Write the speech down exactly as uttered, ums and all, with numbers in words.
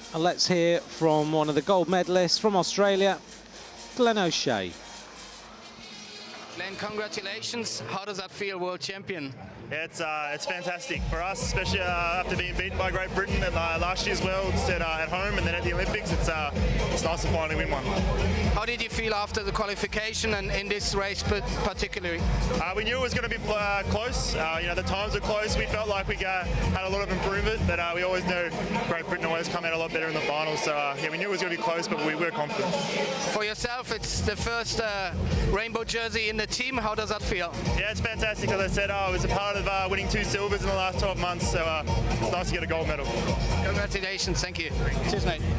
And let's hear from one of the gold medalists from Australia, Glenn O'Shea. Glenn, congratulations. How does that feel, world champion? Yeah, it's, uh, it's fantastic for us, especially uh, after being beaten by Great Britain at uh, last year's Worlds at, uh, at home and then at the Olympics. It's, uh, it's nice to finally win one. How did you feel after the qualification and in this race particularly? Uh, we knew it was going to be uh, close. Uh, you know, the times were close. We felt like we uh, had a lot of improvement, but uh, we always know Great Britain always come out a lot better in the finals. So uh, yeah, we knew it was going to be close, but we were confident. For yourself, it's the first uh, rainbow jersey in the team. How does that feel? Yeah, it's fantastic. As I said, I was a part of uh, winning two silvers in the last twelve months, so uh, it's nice to get a gold medal. Congratulations, thank you. Cheers, mate.